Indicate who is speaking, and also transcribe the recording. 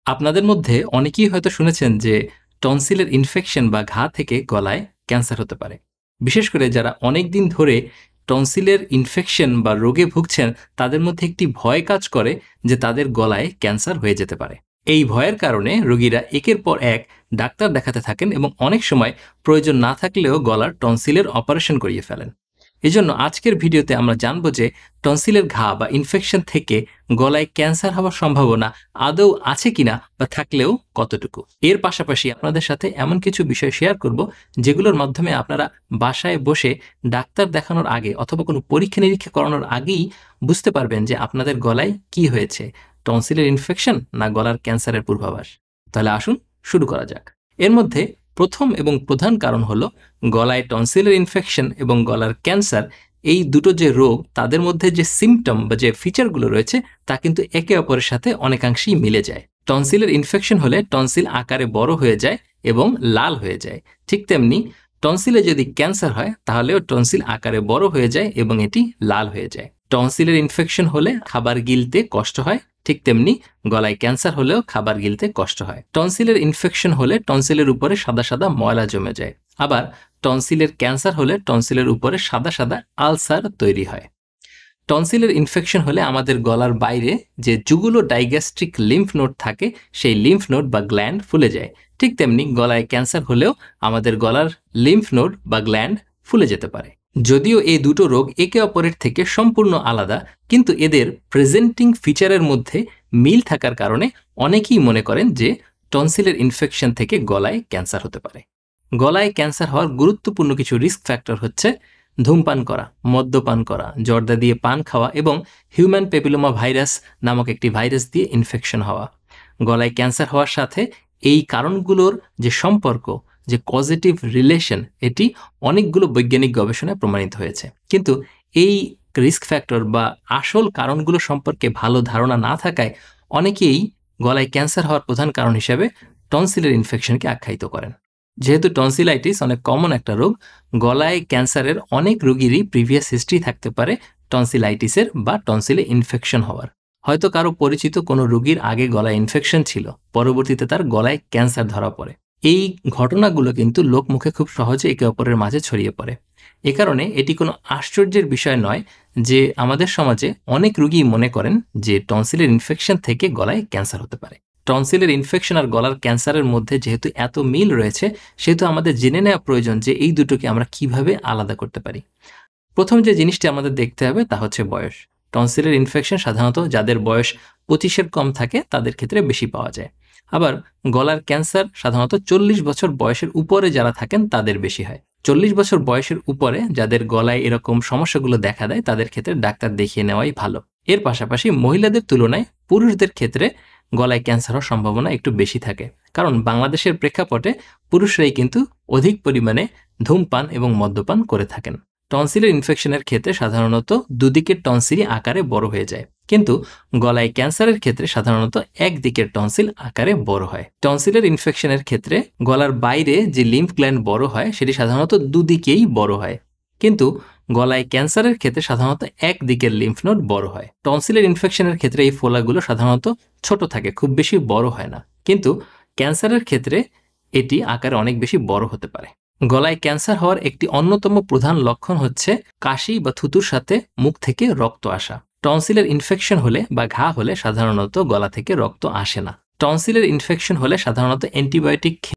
Speaker 1: আপনাদের মধ্যে অনেকেই হয়তো শুনেছেন যে টনসিলের ইনফেকশন বা ঘা থেকে গলায় ক্যান্সার হতে পারে। বিশেষ করে যারা অনেক দিন ধরে টনসিলের ইনফেকশন বা রোগে ভুগছেন তাদের মধ্যে একটি ভয় কাজ করে যে তাদের গলায় ক্যান্সার হয়ে যেতে পারে। এই ভয়ের কারণে রোগীরা একের পর এক ডাক্তার দেখাতে থাকেন এবং অনেক সময় প্রয়োজন না থাকলেও গলার টনসিলের অপারেশন করিয়ে ফেলেন। এজন্য আজকের ভিডিওতে আমরা জানব যে টনসিলের ঘা বা ইনফেকশন থেকে গলায় ক্যান্সার হওয়ার সম্ভাবনা আদৌ আছে কিনা বা থাকলেও কতটুকু। এর পাশাপাশি আপনাদের সাথে এমন কিছু বিষয় শেয়ার করব যেগুলোর মাধ্যমে আপনারা বাসায় বসে ডাক্তার দেখানোর আগে অথবা কোনো পরীক্ষা নিরীক্ষা করানোর আগেই বুঝতে পারবেন যে আপনাদের গলায় কি হয়েছে, টনসিলের ইনফেকশন না গলার ক্যান্সারের পূর্বাভাস। তাহলে আসুন শুরু করা যাক। এর মধ্যে প্রথম এবং প্রধান কারণ হলো গলায় টনসিলের ইনফেকশন এবং গলার ক্যান্সার, এই দুটো যে রোগ তাদের মধ্যে যে সিমটম বা যে ফিচারগুলো রয়েছে তা কিন্তু একে অপরের সাথে অনেকাংশেই মিলে যায়। টনসিলের ইনফেকশন হলে টনসিল আকারে বড় হয়ে যায় এবং লাল হয়ে যায়। ঠিক তেমনি টনসিলে যদি ক্যান্সার হয় তাহলেও টনসিল আকারে বড় হয়ে যায় এবং এটি লাল হয়ে যায়। টনসিলের ইনফেকশন হলে খাবার গিলতে কষ্ট হয়, ঠিক তেমনি গলায় ক্যান্সার হলেও খাবার গিলতে কষ্ট হয়। টনসিলের ইনফেকশন হলে টনসিলের উপরে সাদা সাদা ময়লা জমে যায়। আবার টনসিলের ক্যান্সার হলে টনসিলের উপরে সাদা সাদা আলসার তৈরি হয়। টনসিলের ইনফেকশন হলে আমাদের গলার বাইরে যে জুগুলো ডাইগ্যাস্ট্রিক লিম্ফ নোড থাকে সেই লিম্ফ নোড বা গ্ল্যান্ড ফুলে যায়। ঠিক তেমনি গলায় ক্যান্সার হলেও আমাদের গলার লিম্ফ নোড বা গ্ল্যান্ড ফুলে যেতে পারে। যদিও এই দুটো রোগ একে অপরের থেকে সম্পূর্ণ আলাদা, কিন্তু এদের প্রেজেন্টিং ফিচারের মধ্যে মিল থাকার কারণে অনেকেই মনে করেন যে টনসিলের ইনফেকশন থেকে গলায় ক্যান্সার হতে পারে। গলায় ক্যান্সার হওয়ার গুরুত্বপূর্ণ কিছু রিস্ক ফ্যাক্টর হচ্ছে ধূমপান করা, মদ্যপান করা, জর্দা দিয়ে পান খাওয়া এবং হিউম্যান প্যাপিলোমা ভাইরাস নামক একটি ভাইরাস দিয়ে ইনফেকশন হওয়া। গলায় ক্যান্সার হওয়ার সাথে এই কারণগুলোর যে সম্পর্ক, যে পজিটিভ রিলেশন, এটি অনেকগুলো বৈজ্ঞানিক গবেষণায় প্রমাণিত হয়েছে। কিন্তু এই রিস্ক ফ্যাক্টর বা আসল কারণগুলো সম্পর্কে ভালো ধারণা না থাকায় অনেকেই গলায় ক্যান্সার হওয়ার প্রধান কারণ হিসেবে টনসিলের ইনফেকশনকে আখ্যায়িত করেন। যেহেতু টনসিলাইটিস অনেক কমন একটা রোগ, গলায় ক্যান্সারের অনেক রোগীরই প্রিভিয়াস হিস্ট্রি থাকতে পারে টনসিলাইটিসের বা টনসিলে ইনফেকশন হওয়ার। হয়তো কারো পরিচিত কোনো রোগীর আগে গলায় ইনফেকশন ছিল, পরবর্তীতে তার গলায় ক্যান্সার ধরা পড়ে। এই ঘটনাগুলো কিন্তু লোকমুখে খুব সহজে একে অপরের মাঝে ছড়িয়ে পড়ে। এ কারণে এটি কোনো আশ্চর্যের বিষয় নয় যে আমাদের সমাজে অনেক রোগী মনে করেন যে টনসিলের ইনফেকশন থেকে গলায় ক্যান্সার হতে পারে। টনসিলের ইনফেকশন আর গলার ক্যান্সারের মধ্যে যেহেতু এত মিল রয়েছে, সেহেতু আমাদের জেনে নেওয়া প্রয়োজন যে এই দুটোকে আমরা কিভাবে আলাদা করতে পারি। প্রথম যে জিনিসটি আমাদের দেখতে হবে তা হচ্ছে বয়স। টনসিলের ইনফেকশন সাধারণত যাদের বয়স 25-এর কম থাকে তাদের ক্ষেত্রে বেশি পাওয়া যায়। আবার গলার ক্যান্সার সাধারণত 40 বছর বয়সের উপরে যারা থাকেন তাদের বেশি হয়। 40 বছর বয়সের উপরে যাদের গলায় এরকম সমস্যাগুলো দেখা দেয় তাদের ক্ষেত্রে ডাক্তার দেখিয়ে নেওয়াই ভালো। এর পাশাপাশি মহিলাদের তুলনায় পুরুষদের ক্ষেত্রে গলায় ক্যান্সার হওয়ার সম্ভাবনা একটু বেশি থাকে, কারণ বাংলাদেশের প্রেক্ষাপটে পুরুষরাই কিন্তু অধিক পরিমাণে ধূমপান এবং মদ্যপান করে থাকেন। টনসিলের ইনফেকশনের ক্ষেত্রে সাধারণত দুদিকের টনসিলই আকারে বড় হয়ে যায়, কিন্তু গলায় ক্যান্সারের ক্ষেত্রে সাধারণত একদিকের টনসিল আকারে বড় হয়। টনসিলের ইনফেকশনের ক্ষেত্রে গলার বাইরে যে লিম্ফ গ্ল্যান্ড বড় হয় সেটি সাধারণত দুদিকেই বড় হয়, কিন্তু গলায় ক্যান্সারের ক্ষেত্রে সাধারণত একদিকের লিম্ফ নোড বড় হয়। টনসিলের ইনফেকশনের ক্ষেত্রে এই ফোলাগুলো সাধারণত ছোট থাকে, খুব বেশি বড় হয় না, কিন্তু ক্যান্সারের ক্ষেত্রে এটি আকারে অনেক বেশি বড় হতে পারে। গলায় ক্যান্সার হওয়ার একটি অন্যতম প্রধান লক্ষণ হচ্ছে কাশি বা থুতুর সাথে মুখ থেকে রক্ত আসা। টনসিলের ইনফেকশন হলে বা ঘা হলে সাধারণত গলা থেকে রক্ত আসে না। টনসিলের ইনফেকশন হলে সাধারণত অ্যান্টিবায়োটিক